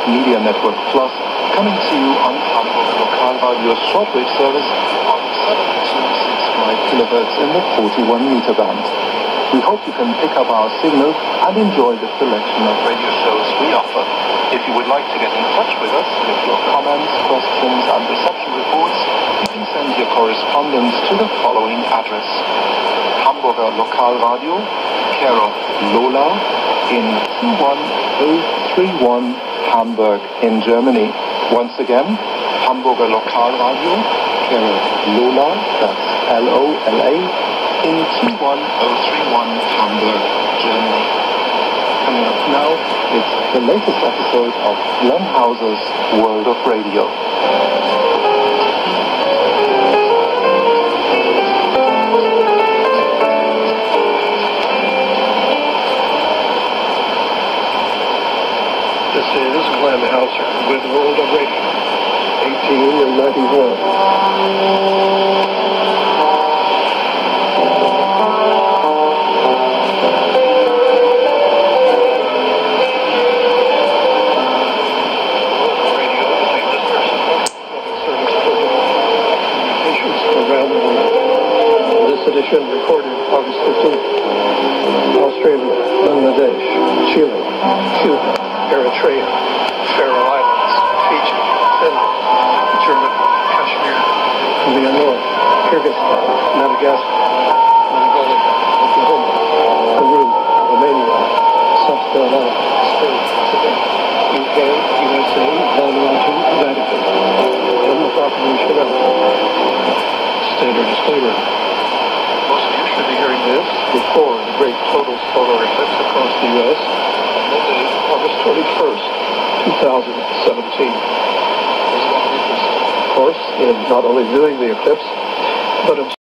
Media Network Plus, coming to you on Hamburg Lokalradio's shortwave service on 7265 kilohertz in the 41 meter band. We hope you can pick up our signal and enjoy the selection of radio shows we offer. If you would like to get in touch with us with your comments, questions and reception reports, you can send your correspondence to the following address: Hamburger Lokalradio, care of Lola, in 21031 Hamburg in Germany. Once again, Hamburger Lokalradio, care of Lola, that's Lola, in 21031 Hamburg, Germany. Coming up now, it's the latest episode of Glenn Hauser's World of Radio. This is Glenn Hauser with World of Radio, 1891. Edition recorded August 15th. Australia, Bangladesh, Chile, Cuba, Eritrea, Faroe Islands, Fiji, Finland, Germany, Kashmir, Korea North, Kyrgyzstan, Madagascar, Mongolia, Oklahoma, Peru, Romania, South Carolina, Spain, Tibet, UK, USA, Vanuatu, Vatican, and the Proclamation of Standard disclaimer. Most of you should be hearing this before the great total solar eclipse across the U.S. on Monday, August 21st, 2017. There's a lot of interest, of course, in not only viewing the eclipse, but